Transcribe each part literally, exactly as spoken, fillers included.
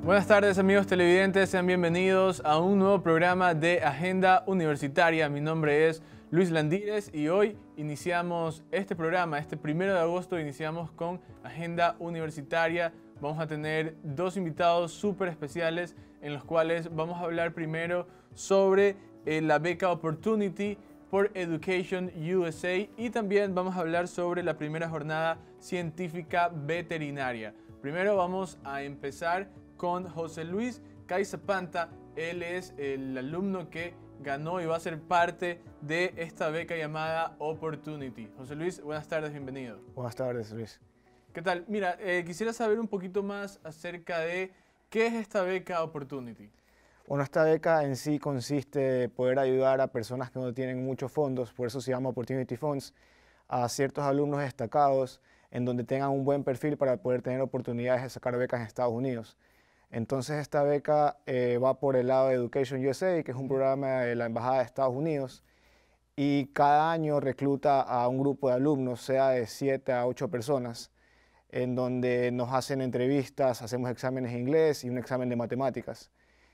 Buenas tardes amigos televidentes, sean bienvenidos a un nuevo programa de Agenda Universitaria. Mi nombre es Luis Landírez y hoy iniciamos este programa, este primero de agosto iniciamos con Agenda Universitaria. Vamos a tener dos invitados súper especiales en los cuales vamos a hablar primero sobre eh, la beca Opportunity por Education U S A y también vamos a hablar sobre la primera jornada científica veterinaria. Primero vamos a empezar con José Luis Caizapanta. Él es el alumno que ganó y va a ser parte de esta beca llamada Opportunity. José Luis, buenas tardes, bienvenido. Buenas tardes, Luis. ¿Qué tal? Mira, eh, quisiera saber un poquito más acerca de qué es esta beca Opportunity. Bueno, esta beca en sí consiste en poder ayudar a personas que no tienen muchos fondos, por eso se llama Opportunity Funds, a ciertos alumnos destacados en donde tengan un buen perfil para poder tener oportunidades de sacar becas en Estados Unidos. Entonces esta beca eh, va por el lado de Education U S A, que es un programa de la Embajada de Estados Unidos, y cada año recluta a un grupo de alumnos, sea de siete a ocho personas, en donde nos hacen entrevistas, hacemos exámenes de inglés y un examen de matemáticas.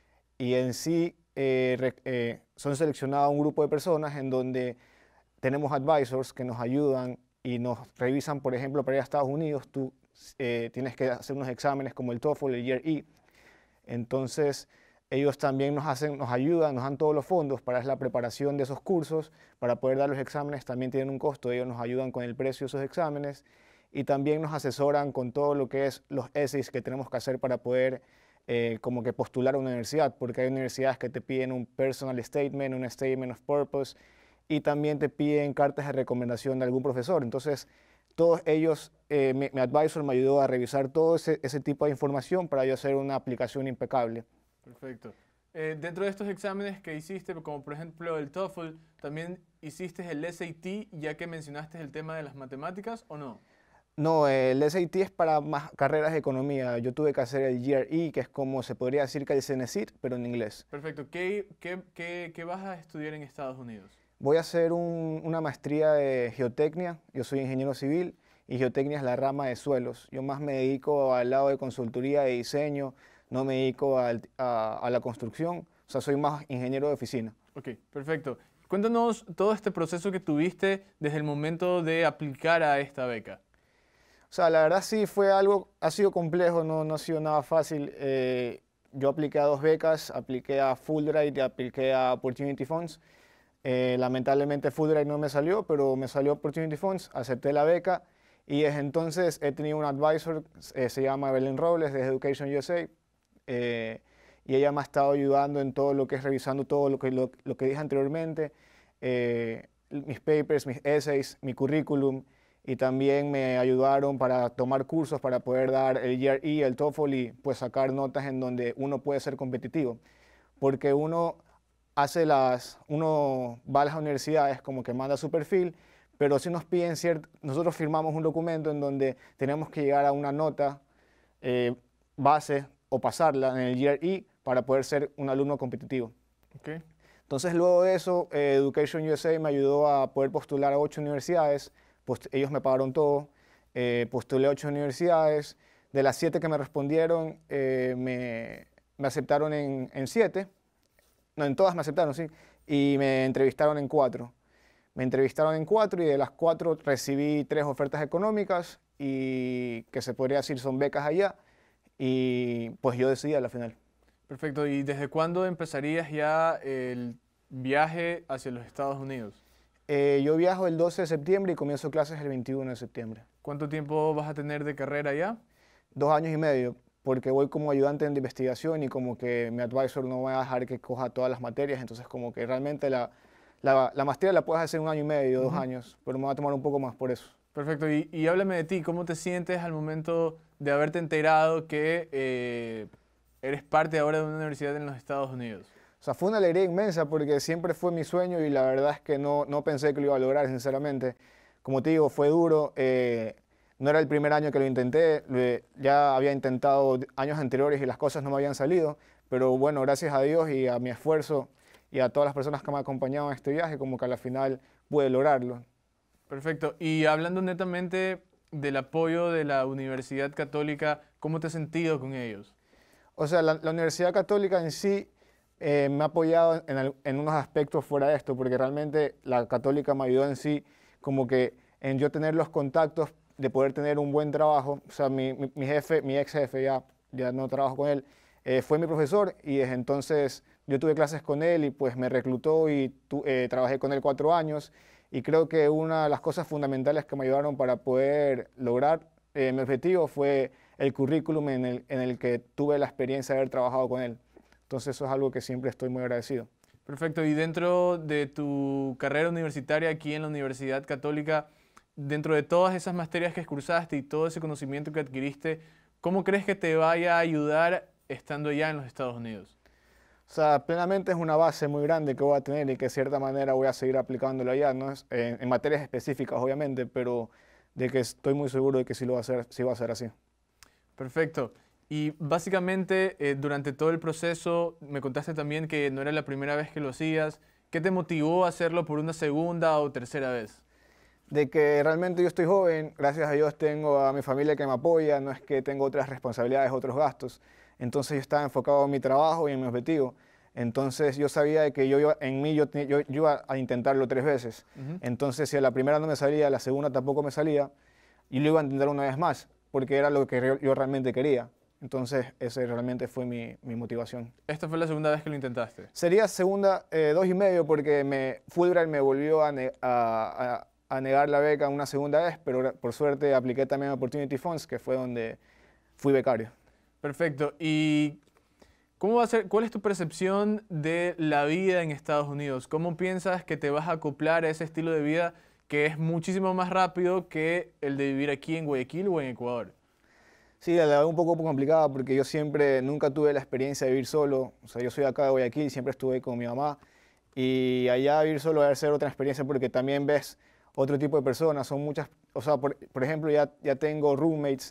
Y en sí eh, re, eh, son seleccionados un grupo de personas en donde tenemos advisors que nos ayudan y nos revisan, por ejemplo, para ir a Estados Unidos, tú eh, tienes que hacer unos exámenes como el TOEFL, el G R E. Entonces, ellos también nos, hacen, nos ayudan, nos dan todos los fondos para la preparación de esos cursos, para poder dar los exámenes, también tienen un costo, ellos nos ayudan con el precio de esos exámenes y también nos asesoran con todo lo que es los essays que tenemos que hacer para poder eh, como que postular a una universidad, porque hay universidades que te piden un personal statement, un statement of purpose y también te piden cartas de recomendación de algún profesor. Entonces, todos ellos, eh, mi, mi advisor me ayudó a revisar todo ese, ese tipo de información para yo hacer una aplicación impecable. Perfecto. Eh, dentro de estos exámenes que hiciste, como por ejemplo el TOEFL, ¿también hiciste el S A T ya que mencionaste el tema de las matemáticas o no? No, el S A T es para más carreras de economía. Yo tuve que hacer el G R E, que es como se podría decir que el CENESID, pero en inglés. Perfecto. ¿Qué, qué, qué, qué vas a estudiar en Estados Unidos? Voy a hacer un, una maestría de geotecnia. Yo soy ingeniero civil y geotecnia es la rama de suelos. Yo más me dedico al lado de consultoría de diseño, no me dedico al, a, a la construcción. O sea, soy más ingeniero de oficina. Ok, perfecto. Cuéntanos todo este proceso que tuviste desde el momento de aplicar a esta beca. O sea, la verdad sí fue algo, ha sido complejo, no, no ha sido nada fácil. Eh, yo apliqué a dos becas, apliqué a Fulbright y apliqué a Opportunity Funds. Eh, lamentablemente Fulbright no me salió, pero me salió Opportunity Funds, acepté la beca y desde entonces he tenido un advisor, eh, se llama Belén Robles, de Education U S A, eh, y ella me ha estado ayudando en todo lo que es revisando todo lo que, lo, lo que dije anteriormente, eh, mis papers, mis essays, mi currículum, y también me ayudaron para tomar cursos para poder dar el G R E, el TOEFL y pues sacar notas en donde uno puede ser competitivo, porque uno hace las, uno va a las universidades como que manda su perfil, pero si nos piden cierto, nosotros firmamos un documento en donde tenemos que llegar a una nota eh, base o pasarla en el G R E para poder ser un alumno competitivo. Okay. Entonces luego de eso, eh, Education U S A me ayudó a poder postular a ocho universidades, pues ellos me pagaron todo, eh, postulé a ocho universidades, de las siete que me respondieron eh, me, me aceptaron en, en siete. No, en todas me aceptaron, sí, y me entrevistaron en cuatro. Me entrevistaron en cuatro y de las cuatro recibí tres ofertas económicas y que se podría decir son becas allá y pues yo decidí a la final. Perfecto. ¿Y desde cuándo empezarías ya el viaje hacia los Estados Unidos? Eh, yo viajo el doce de septiembre y comienzo clases el veintiuno de septiembre. ¿Cuánto tiempo vas a tener de carrera allá? Dos años y medio, porque voy como ayudante de investigación y como que mi advisor no va a dejar que coja todas las materias, entonces como que realmente la, la, la maestría la puedes hacer un año y medio, dos Uh-huh. años, pero me va a tomar un poco más por eso. Perfecto. Y, y háblame de ti, ¿cómo te sientes al momento de haberte enterado que eh, eres parte ahora de una universidad en los Estados Unidos? O sea, fue una alegría inmensa porque siempre fue mi sueño y la verdad es que no, no pensé que lo iba a lograr, sinceramente. Como te digo, fue duro. Eh, no era el primer año que lo intenté, lo, ya había intentado años anteriores y las cosas no me habían salido, pero bueno, gracias a Dios y a mi esfuerzo y a todas las personas que me acompañaban en este viaje, como que a la final pude lograrlo. Perfecto. Y hablando netamente del apoyo de la Universidad Católica, ¿cómo te has sentido con ellos? O sea, la, la Universidad Católica en sí eh, me ha apoyado en, el- en unos aspectos fuera de esto, porque realmente la Católica me ayudó en sí como que en yo tener los contactos de poder tener un buen trabajo. O sea, mi, mi- mi jefe, mi ex jefe, ya, ya no trabajo con él, eh, fue mi profesor y desde entonces yo tuve clases con él y pues me reclutó y tu- eh, trabajé con él cuatro años. Y creo que una de las cosas fundamentales que me ayudaron para poder lograr eh, mi objetivo fue el currículum en el, en el que tuve la experiencia de haber trabajado con él. Entonces eso es algo que siempre estoy muy agradecido. Perfecto. Y dentro de tu carrera universitaria aquí en la Universidad Católica, dentro de todas esas materias que cursaste y todo ese conocimiento que adquiriste, ¿cómo crees que te vaya a ayudar estando ya en los Estados Unidos? O sea, plenamente es una base muy grande que voy a tener y que de cierta manera voy a seguir aplicándola allá, ¿no? Es- En, en materias específicas, obviamente, pero de que estoy muy seguro de que sí lo va a hacer, sí va a ser así. Perfecto. Y básicamente eh, durante todo el proceso me contaste también que no era la primera vez que lo hacías. ¿Qué te motivó a hacerlo por una segunda o tercera vez? De que realmente yo estoy joven, gracias a Dios tengo a mi familia que me apoya, no es que tengo otras responsabilidades, otros gastos. Entonces yo estaba enfocado en mi trabajo y en mi objetivo. Entonces yo sabía de que yo iba, en mí yo, te- yo, yo iba a intentarlo tres veces. Ujú. Entonces si a la primera no me salía, a la segunda tampoco me salía, y lo iba a intentar una vez más, porque era lo que re- yo realmente quería. Entonces ese realmente fue mi, mi motivación. Esta fue la segunda vez que lo intentaste. Sería segunda, eh, dos y medio, porque me, Fulbright me volvió a, ne- a- a- a negar la beca una segunda vez, pero gra- por suerte apliqué también a Opportunity Funds, que fue donde fui becario. Perfecto. ¿Y cómo va a ser, cuál es tu percepción de la vida en Estados Unidos? ¿Cómo piensas que te vas a acoplar a ese estilo de vida que es muchísimo más rápido que el de vivir aquí en Guayaquil o en Ecuador? Sí, la verdad un poco complicada porque yo siempre, nunca tuve la experiencia de vivir solo. O sea, yo soy de acá de Guayaquil, siempre estuve con mi mamá. Y allá vivir solo debe ser otra experiencia porque también ves otro tipo de personas. Son muchas, o sea, por, por ejemplo, ya, ya tengo roommates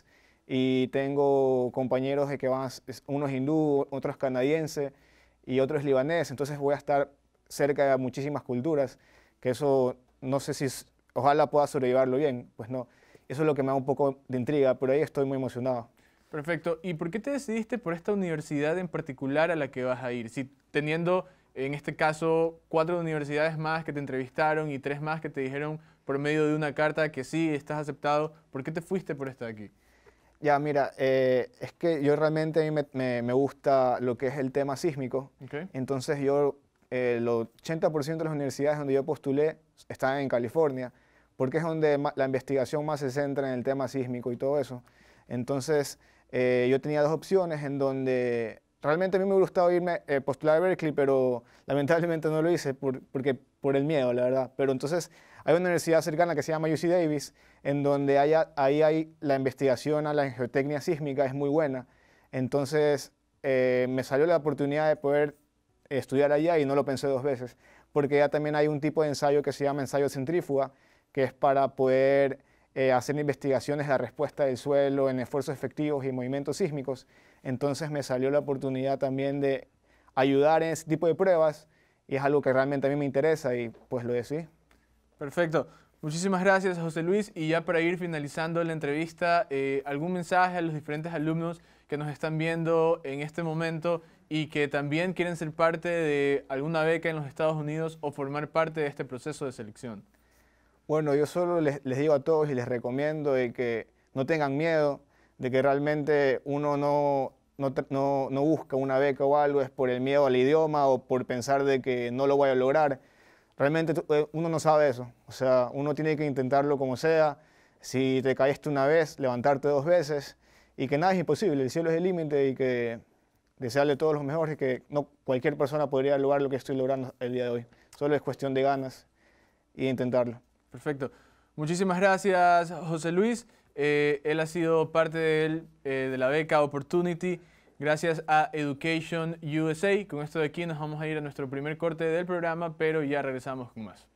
y tengo compañeros de que van, es- unos hindú, otros canadienses y otros libaneses. Entonces voy a estar cerca de muchísimas culturas, que eso no sé si, es- ojalá pueda sobrellevarlo bien. Pues no, eso es lo que me da un poco de intriga, pero ahí estoy muy emocionado. Perfecto. ¿Y por qué te decidiste por esta universidad en particular a la que vas a ir? Si teniendo, en este caso, cuatro universidades más que te entrevistaron y tres más que te dijeron por medio de una carta que sí, estás aceptado, ¿por qué te fuiste por esta de aquí? Ya, mira, eh, es que yo realmente a mí me, me- me gusta lo que es el tema sísmico. ¿Ok? Entonces yo, eh, el ochenta por ciento de las universidades donde yo postulé están en California, porque es donde ma- la investigación más se centra en el tema sísmico y todo eso. Entonces eh, yo tenía dos opciones en donde realmente a mí me gustaba irme eh, postular a Berkeley, pero lamentablemente no lo hice por, porque, por el miedo, la verdad. Pero entonces hay una universidad cercana que se llama U C Davis, en donde haya- ahí hay la investigación a la geotecnia sísmica, es muy buena. Entonces eh, me salió la oportunidad de poder estudiar allá y no lo pensé dos veces, porque ya también hay un tipo de ensayo que se llama ensayo centrífuga, que es para poder eh, hacer investigaciones de la respuesta del suelo en esfuerzos efectivos y movimientos sísmicos. Entonces me salió la oportunidad también de ayudar en ese tipo de pruebas y es algo que realmente a mí me interesa y pues lo decidí. Perfecto. Muchísimas gracias, José Luis. Y ya para ir finalizando la entrevista, eh, ¿algún mensaje a los diferentes alumnos que nos están viendo en este momento y que también quieren ser parte de alguna beca en los Estados Unidos o formar parte de este proceso de selección? Bueno, yo solo les, les digo a todos y les recomiendo de que no tengan miedo, de que realmente uno no, no, tr- no- no busca una beca o algo, es por el miedo al idioma o por pensar de que no lo voy a lograr. Realmente tú- eh, uno no sabe eso, o sea, uno tiene que intentarlo como sea. Si te caíste una vez, levantarte dos veces y que nada es imposible, el cielo es el límite y que desearle todos los mejores y que no cualquier persona podría lograr lo que estoy logrando el día de hoy. Solo es cuestión de ganas y de intentarlo. Perfecto. Muchísimas gracias, José Luis. Eh, él ha sido parte del, eh, de la beca Opportunity gracias a Education U S A. Con esto de aquí nos vamos a ir a nuestro primer corte del programa, pero ya regresamos con más.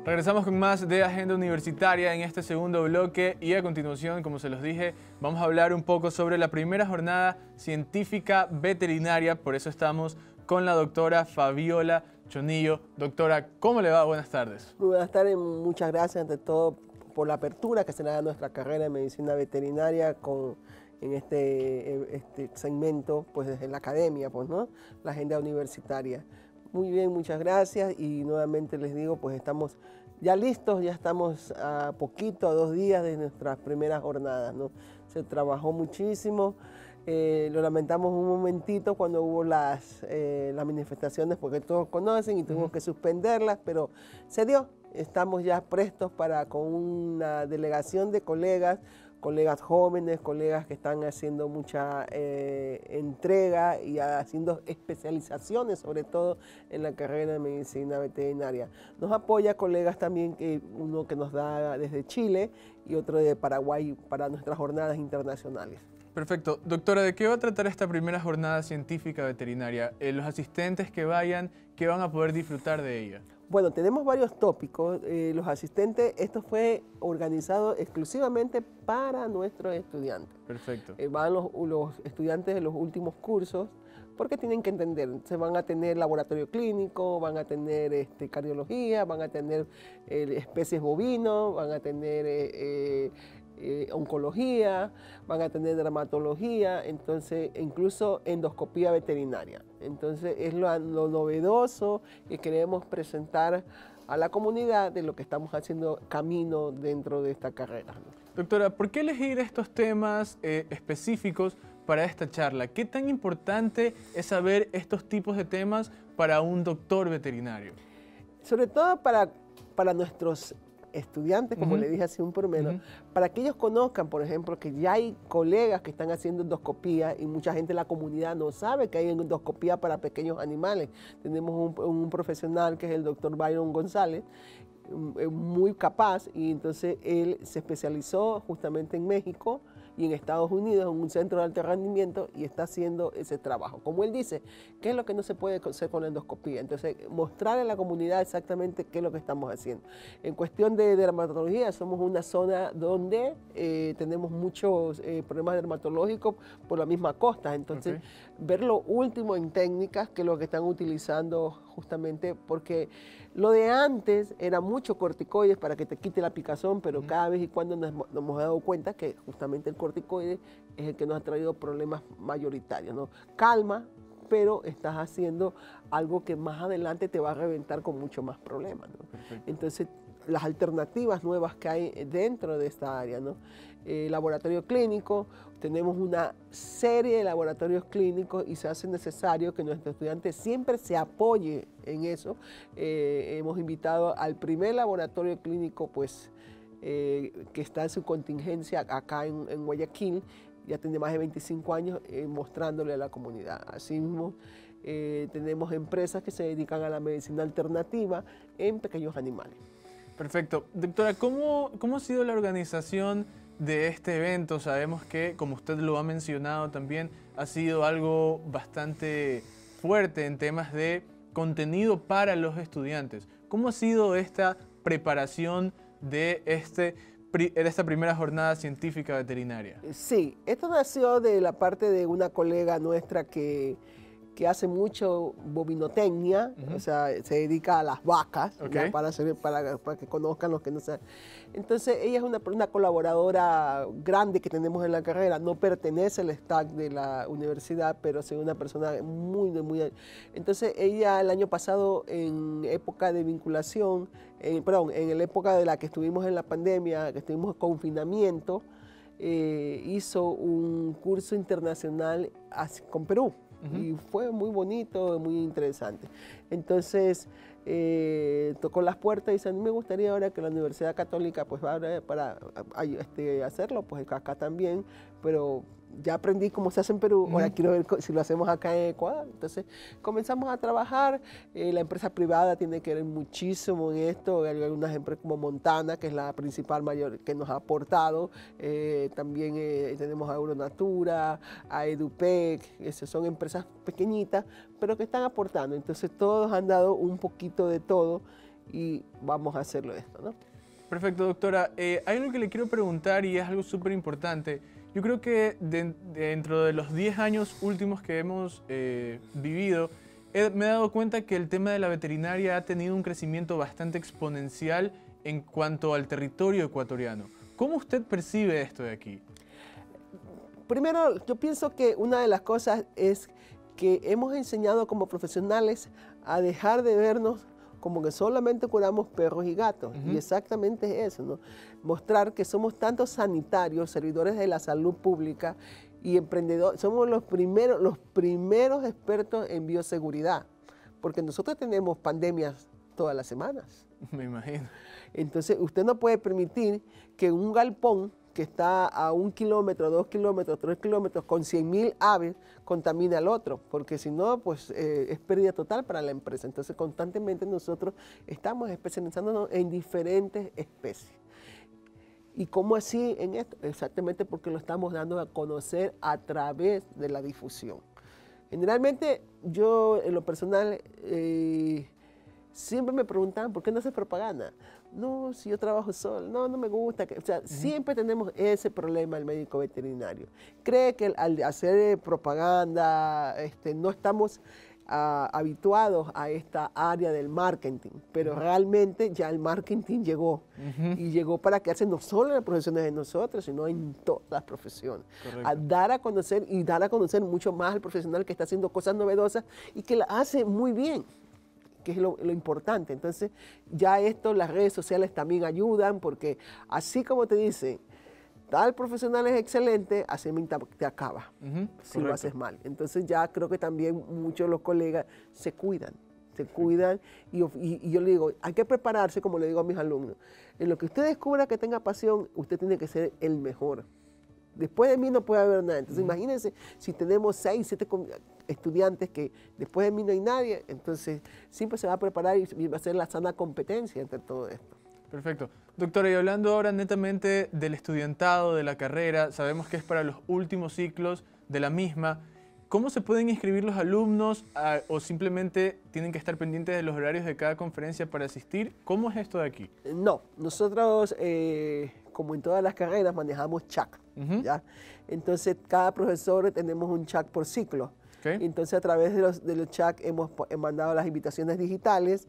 Regresamos con más de Agenda Universitaria en este segundo bloque y a continuación, como se los dije, vamos a hablar un poco sobre la primera jornada científica veterinaria. Por eso estamos con la doctora Fabiola Chonillo. Doctora, ¿cómo le va? Buenas tardes. Muy buenas tardes, muchas gracias ante todo por la apertura que se le da a nuestra carrera de medicina veterinaria con, en este, este segmento pues desde la academia, pues, ¿no? La agenda universitaria. Muy bien, muchas gracias y nuevamente les digo, pues estamos ya listos, ya estamos a poquito, a dos días de nuestras primeras jornadas, ¿no? Se trabajó muchísimo, eh, lo lamentamos un momentito cuando hubo las, eh, las manifestaciones, porque todos conocen y tuvimos que suspenderlas, pero se dio. Estamos ya prestos para con una delegación de colegas, colegas jóvenes, colegas que están haciendo mucha eh, entrega y haciendo especializaciones, sobre todo en la carrera de medicina veterinaria. Nos apoya colegas también, que uno que nos da desde Chile y otro de Paraguay para nuestras jornadas internacionales. Perfecto. Doctora, ¿de qué va a tratar esta primera jornada científica veterinaria? Eh, los asistentes que vayan, ¿qué van a poder disfrutar de ella? Bueno, tenemos varios tópicos. Eh, los asistentes, esto fue organizado exclusivamente para nuestros estudiantes. Perfecto. Eh, van los, los estudiantes de los últimos cursos porque tienen que entender. Se van a tener laboratorio clínico, van a tener este, cardiología, van a tener eh, especies bovinos, van a tener eh, eh, Eh, oncología, van a tener dermatología, entonces incluso endoscopía veterinaria. Entonces es lo, lo novedoso que queremos presentar a la comunidad de lo que estamos haciendo camino dentro de esta carrera, ¿no? Doctora, ¿por qué elegir estos temas eh, específicos para esta charla? ¿Qué tan importante es saber estos tipos de temas para un doctor veterinario? Sobre todo para, para nuestros estudiantes, como uh-huh. le dije hace un por menos, uh-huh. para que ellos conozcan, por ejemplo, que ya hay colegas que están haciendo endoscopía y mucha gente en la comunidad no sabe que hay endoscopía para pequeños animales. Tenemos un, un profesional que es el doctor Byron González, muy capaz, y entonces él se especializó justamente en México y en Estados Unidos en un centro de alto rendimiento y está haciendo ese trabajo. Como él dice, ¿qué es lo que no se puede hacer con la endoscopía? Entonces, mostrar a la comunidad exactamente qué es lo que estamos haciendo. En cuestión de dermatología, somos una zona donde eh, tenemos muchos eh, problemas dermatológicos por la misma costa. Entonces, okay. ver lo último en técnicas, que es lo que están utilizando justamente porque lo de antes era mucho corticoides para que te quite la picazón, pero uh-huh. cada vez y cuando nos, nos hemos dado cuenta que justamente el corticoide es el que nos ha traído problemas mayoritarios, ¿no? Calma, pero estás haciendo algo que más adelante te va a reventar con mucho más problemas, ¿no? Entonces, las alternativas nuevas que hay dentro de esta área, ¿no? Eh, laboratorio clínico, tenemos una serie de laboratorios clínicos y se hace necesario que nuestro estudiante siempre se apoye en eso. Eh, hemos invitado al primer laboratorio clínico, pues, eh, que está en su contingencia acá en, en Guayaquil, ya tiene más de veinticinco años, eh, mostrándole a la comunidad. Asimismo, eh, tenemos empresas que se dedican a la medicina alternativa en pequeños animales. Perfecto. Doctora, ¿cómo, cómo ha sido la organización de este evento? Sabemos que, como usted lo ha mencionado también, ha sido algo bastante fuerte en temas de contenido para los estudiantes. ¿Cómo ha sido esta preparación de, este, de esta primera jornada científica veterinaria? Sí, esto nació de la parte de una colega nuestra que... que hace mucho bovinotecnia, uh-huh. o sea, se dedica a las vacas, okay. para, hacer, para, para que conozcan los que no saben. Entonces, ella es una, una colaboradora grande que tenemos en la carrera, no pertenece al staff de la universidad, pero es una persona muy, muy... Entonces, ella el año pasado, en época de vinculación, en, perdón, en la época de la que estuvimos en la pandemia, que estuvimos en confinamiento, eh, hizo un curso internacional con Perú. Uh-huh. Y fue muy bonito, muy interesante. Entonces, eh, tocó las puertas y dice, a mí me gustaría ahora que la Universidad Católica pues va a, para a, este, hacerlo, pues acá también, pero ya aprendí cómo se hace en Perú, uh-huh. ahora quiero ver si lo hacemos acá en Ecuador. Entonces comenzamos a trabajar, eh, la empresa privada tiene que ver muchísimo en esto, hay algunas empresas como Montana, que es la principal mayor que nos ha aportado, eh, también eh, tenemos a Euronatura, a Edupec, esas son empresas pequeñitas, pero que están aportando. Entonces todos han dado un poquito de todo y vamos a hacerlo esto, ¿no? Perfecto, doctora. Eh, hay algo que le quiero preguntar y es algo súper importante. Yo creo que de, dentro de los diez años últimos que hemos eh, vivido, he, me he dado cuenta que el tema de la veterinaria ha tenido un crecimiento bastante exponencial en cuanto al territorio ecuatoriano. ¿Cómo usted percibe esto de aquí? Primero, yo pienso que una de las cosas es que hemos enseñado como profesionales a dejar de vernos como que solamente curamos perros y gatos. Uh-huh. Y exactamente es eso, ¿no? Mostrar que somos tanto sanitarios, servidores de la salud pública y emprendedores. Somos los primeros, los primeros expertos en bioseguridad, porque nosotros tenemos pandemias todas las semanas. Me imagino. Entonces, usted no puede permitir que un galpón que está a un kilómetro, dos kilómetros, tres kilómetros, con cien mil aves, contamina al otro, porque si no, pues eh, es pérdida total para la empresa. Entonces, constantemente nosotros estamos especializándonos en diferentes especies. ¿Y cómo así en esto? Exactamente porque lo estamos dando a conocer a través de la difusión. Generalmente, yo en lo personal, eh, siempre me preguntaban, ¿por qué no haces propaganda? No, si yo trabajo solo, no, no me gusta. O sea, uh-huh. Siempre tenemos ese problema el médico veterinario. Cree que al hacer propaganda este, no estamos uh, habituados a esta área del marketing, pero uh-huh. realmente ya el marketing llegó. Uh-huh. Y llegó para quedarse no solo en las profesiones de nosotros, sino en todas las profesiones. Correcto. A dar a conocer y dar a conocer mucho más al profesional que está haciendo cosas novedosas y que la hace muy bien, que es lo, lo importante. Entonces, ya esto, las redes sociales también ayudan, porque así como te dicen, tal profesional es excelente, así te acaba, uh-huh, si correcto. Lo haces mal. Entonces, ya creo que también muchos de los colegas se cuidan, se cuidan, y, y, y yo le digo, hay que prepararse, como le digo a mis alumnos, en lo que usted descubra que tenga pasión, usted tiene que ser el mejor. Después de mí no puede haber nada. Entonces, uh-huh. imagínense si tenemos seis, siete estudiantes que después de mí no hay nadie, entonces siempre se va a preparar y va a ser la sana competencia entre todo esto. Perfecto. Doctora, y hablando ahora netamente del estudiantado, de la carrera, sabemos que es para los últimos ciclos de la misma. ¿Cómo se pueden inscribir los alumnos a, o simplemente tienen que estar pendientes de los horarios de cada conferencia para asistir? ¿Cómo es esto de aquí? No, nosotros, eh, como en todas las carreras, manejamos C H A C, uh-huh. ¿ya? Entonces, cada profesor tenemos un C H A C por ciclo. Okay. Entonces, a través de los, de los C H A C hemos mandado las invitaciones digitales,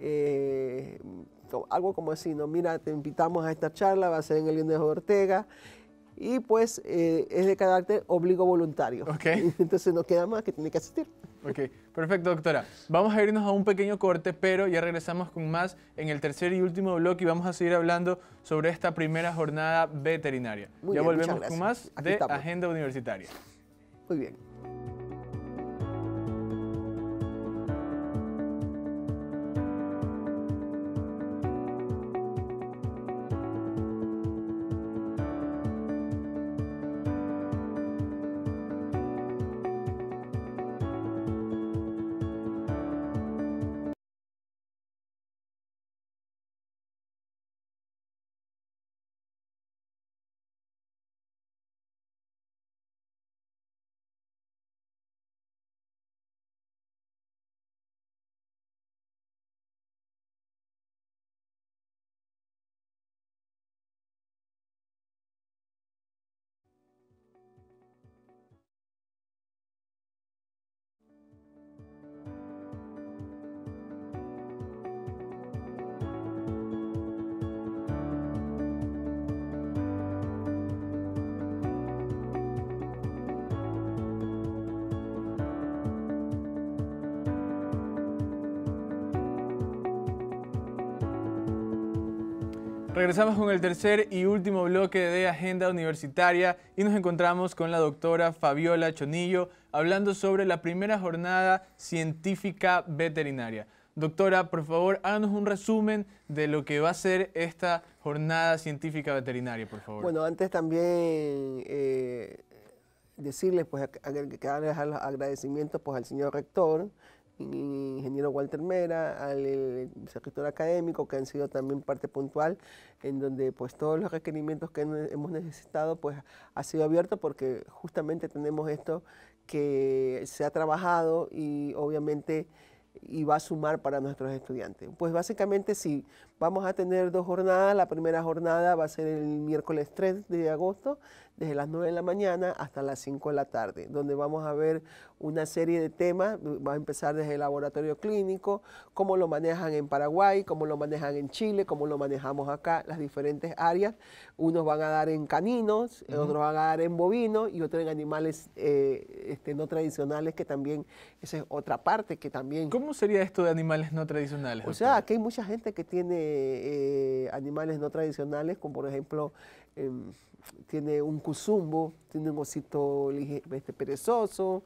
eh, algo como así, ¿no? Mira, te invitamos a esta charla, va a ser en el Leonel Ortega, y pues eh, es de carácter obligo voluntario. Okay. Entonces, no queda más que tiene que asistir. Ok, perfecto, doctora. Vamos a irnos a un pequeño corte, pero ya regresamos con más en el tercer y último bloque y vamos a seguir hablando sobre esta primera jornada veterinaria. Muy ya bien, volvemos con más Aquí de estamos. Agenda Universitaria. Muy bien. Regresamos con el tercer y último bloque de Agenda Universitaria y nos encontramos con la doctora Fabiola Chonillo hablando sobre la primera jornada científica veterinaria. Doctora, por favor, háganos un resumen de lo que va a ser esta jornada científica veterinaria, por favor. Bueno, antes también eh, decirles, pues, que darles agradecimientos pues, al señor rector, ingeniero Walter Mera, al sector académico, que han sido también parte puntual, en donde pues todos los requerimientos que hemos necesitado pues ha sido abierto, porque justamente tenemos esto que se ha trabajado y obviamente y va a sumar para nuestros estudiantes. Pues básicamente sí, vamos a tener dos jornadas. La primera jornada va a ser el miércoles tres de agosto, desde las nueve de la mañana hasta las cinco de la tarde, donde vamos a ver una serie de temas. Va a empezar desde el laboratorio clínico, cómo lo manejan en Paraguay, cómo lo manejan en Chile, cómo lo manejamos acá, las diferentes áreas. Unos van a dar en caninos, uh-huh. otros van a dar en bovinos y otros en animales eh, este, no tradicionales, que también, esa es otra parte que también... ¿Cómo sería esto de animales no tradicionales? O sea, aquí hay mucha gente que tiene eh, animales no tradicionales, como por ejemplo... Eh, tiene un cuzumbo, tiene un osito este, perezoso,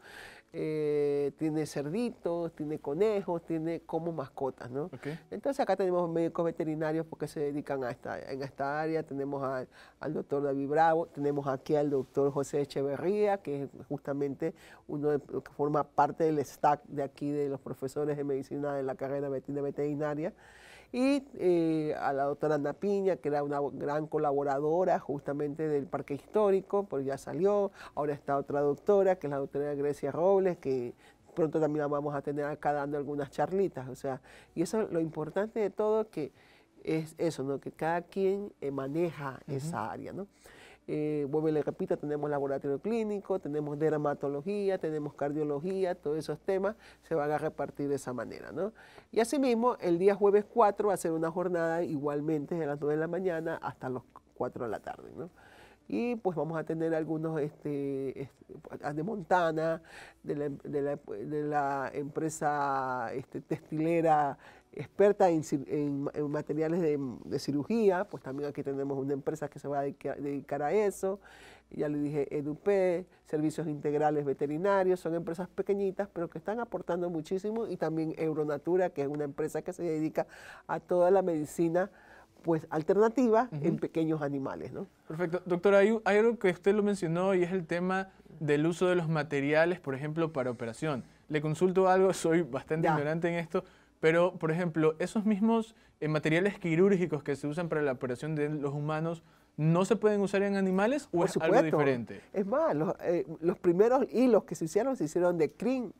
eh, tiene cerditos, tiene conejos, tiene como mascotas, ¿no? Okay. Entonces acá tenemos médicos veterinarios porque se dedican a esta, en esta área. Tenemos a, al doctor David Bravo, tenemos aquí al doctor José Echeverría, que es justamente uno de, que forma parte del staff de aquí de los profesores de medicina de la carrera de veterinaria. Y eh, a la doctora Ana Piña, que era una gran colaboradora justamente del Parque Histórico, pues ya salió. Ahora está otra doctora, que es la doctora Grecia Robles, que pronto también la vamos a tener acá dando algunas charlitas. O sea, y eso, lo importante de todo, que es eso, ¿no? Que cada quien eh, maneja uh-huh. esa área, ¿no? Eh, vuelvo y le repito, tenemos laboratorio clínico, tenemos dermatología, tenemos cardiología, todos esos temas se van a repartir de esa manera, ¿no? Y asimismo, el día jueves cuatro va a ser una jornada igualmente de las nueve de la mañana hasta las cuatro de la tarde, ¿no? Y pues vamos a tener algunos este, este, de Montana, de la, de la, de la empresa este, textilera experta en, en, en materiales de, de cirugía. Pues también aquí tenemos una empresa que se va a dedicar, dedicar a eso. Ya le dije, EduP, Servicios Integrales Veterinarios, son empresas pequeñitas, pero que están aportando muchísimo. Y también Euronatura, que es una empresa que se dedica a toda la medicina pues alternativa uh-huh. en pequeños animales, ¿no? Perfecto. Doctora, hay, hay algo que usted lo mencionó y es el tema del uso de los materiales, por ejemplo, para operación. Le consulto algo, soy bastante ya. ignorante en esto, pero, por ejemplo, esos mismos eh, materiales quirúrgicos que se usan para la operación de los humanos, ¿no se pueden usar en animales o por es supuesto. algo diferente? Es más, los, eh, los primeros hilos que se hicieron, se hicieron de crin,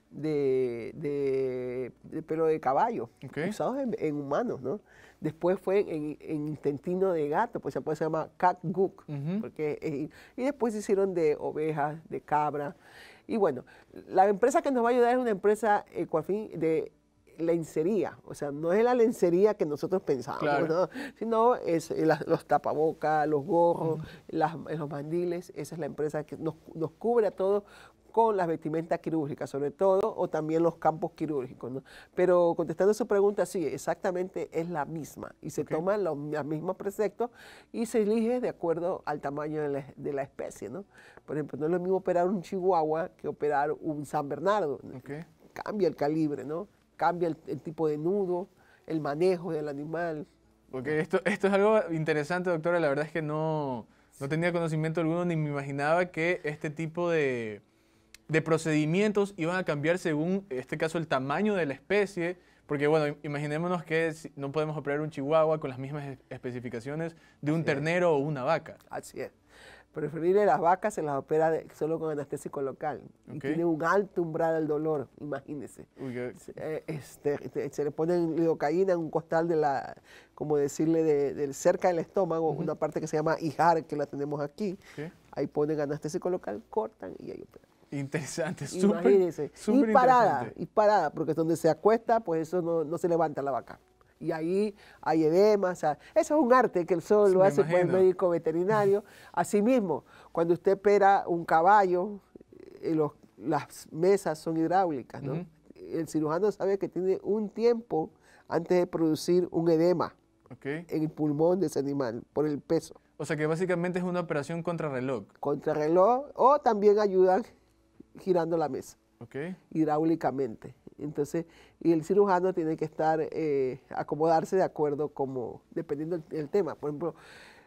de, de, de pelo de caballo, okay. usados en, en humanos, ¿no? Después fue en, en intestino de gato, pues se llama catgut, uh-huh. porque eh, y después se hicieron de ovejas, de cabra. Y bueno, la empresa que nos va a ayudar es una empresa Ecuafin de lencería, o sea, no es la lencería que nosotros pensábamos, claro. ¿no? Sino es la, los tapabocas, los gorros, uh-huh. las, los mandiles. Esa es la empresa que nos, nos cubre a todos con las vestimentas quirúrgicas, sobre todo, o también los campos quirúrgicos, ¿no? Pero contestando su pregunta, sí, exactamente es la misma, y se okay. toman los, los mismos preceptos y se elige de acuerdo al tamaño de la, de la especie, ¿no? Por ejemplo, no es lo mismo operar un chihuahua que operar un San Bernardo. Okay. Cambia el calibre, ¿no? Cambia el, el tipo de nudo, el manejo del animal. Porque esto, esto es algo interesante, doctora. La verdad es que no, no tenía conocimiento alguno ni me imaginaba que este tipo de, de procedimientos iban a cambiar según, en este caso, el tamaño de la especie. Porque, bueno, imaginémonos que no podemos operar un chihuahua con las mismas especificaciones de un Así ternero es. o una vaca. Así es. Preferible las vacas se las opera de, solo con anestésico local. Okay. Y tiene un alto umbral del dolor, imagínese. Okay. Se, este, se le pone lidocaína en un costal de la, como decirle, de, de cerca del estómago, uh-huh. una parte que se llama hijar, que la tenemos aquí. Okay. Ahí ponen anestésico local, cortan y ahí operan. Interesante, imagínese. súper Y parada, y parada, porque donde se acuesta, pues eso no, no se levanta la vaca. Y ahí hay edema, o sea, eso es un arte que solo lo hace pues, el médico veterinario. Asimismo, cuando usted opera un caballo, eh, los, las mesas son hidráulicas, ¿no? Uh-huh. El cirujano sabe que tiene un tiempo antes de producir un edema okay. en el pulmón de ese animal, por el peso. O sea que básicamente es una operación contrarreloj. Contrarreloj, o también ayudan girando la mesa, okay. hidráulicamente. Entonces, y el cirujano tiene que estar, eh, acomodarse de acuerdo como, dependiendo del, del tema. Por ejemplo,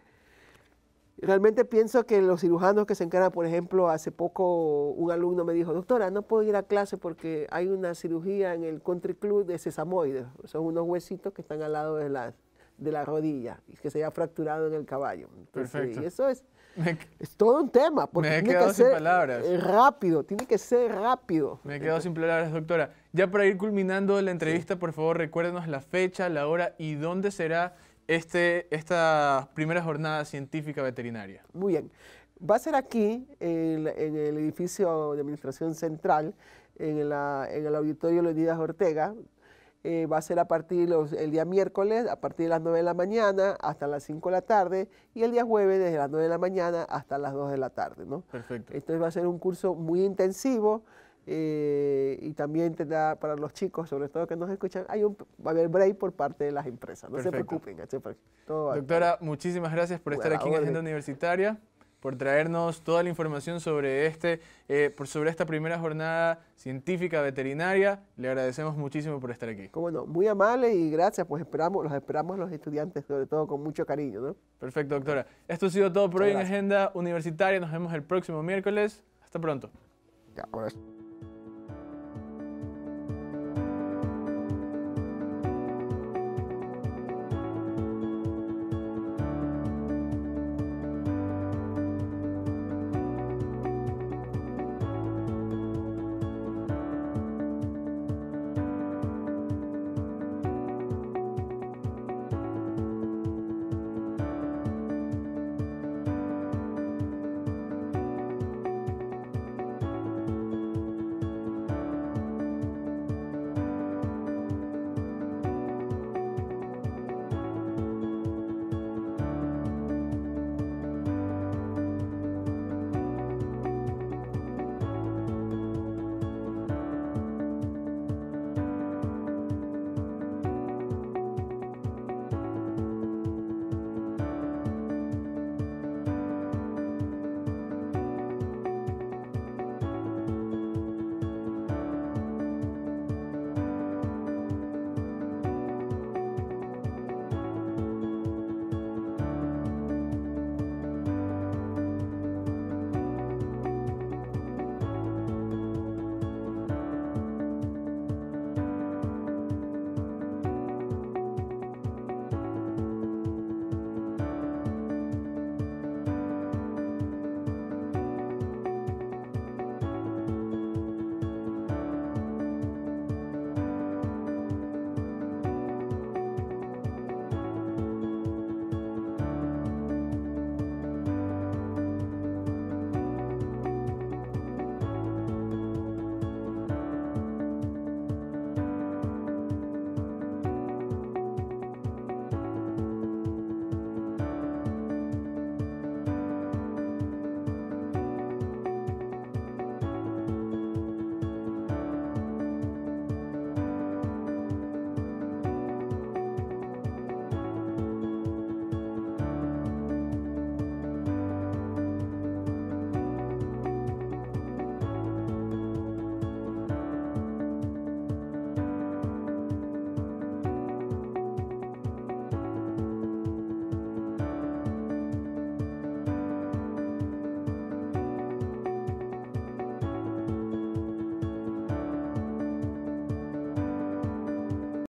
realmente pienso que los cirujanos que se encargan, por ejemplo, hace poco un alumno me dijo, doctora, no puedo ir a clase porque hay una cirugía en el country club de sesamoides. Son unos huesitos que están al lado de las, de la rodilla y que se haya fracturado en el caballo. Entonces, Perfecto. Y eso es, Me, es todo un tema, porque me he tiene quedado que sin ser palabras. eh, rápido, tiene que ser rápido. Me he quedado sin palabras, doctora. Ya para ir culminando la entrevista, por favor, recuérdenos la fecha, la hora y dónde será este, esta primera jornada científica veterinaria. Muy bien. Va a ser aquí, en, en el edificio de Administración Central, en, la, en el Auditorio Leonidas Ortega. Eh, va a ser a partir los, el día miércoles, a partir de las nueve de la mañana hasta las cinco de la tarde, y el día jueves desde las nueve de la mañana hasta las dos de la tarde, ¿no? Perfecto. Entonces va a ser un curso muy intensivo, eh, y también tendrá para los chicos, sobre todo que nos escuchan, hay un, va a haber break por parte de las empresas. No Perfecto. se preocupen. No se preocupen. Todo va- Doctora, muchísimas gracias por estar Buena aquí en Agenda orden. Universitaria, por traernos toda la información sobre, este, eh, por, sobre esta primera jornada científica veterinaria. Le agradecemos muchísimo por estar aquí. Cómo no, muy amable y gracias, pues esperamos, los esperamos los estudiantes, sobre todo con mucho cariño, ¿no? Perfecto, doctora. Esto ha sido todo por Muchas hoy en gracias. Agenda Universitaria. Nos vemos el próximo miércoles. Hasta pronto. Ya, ahora sí.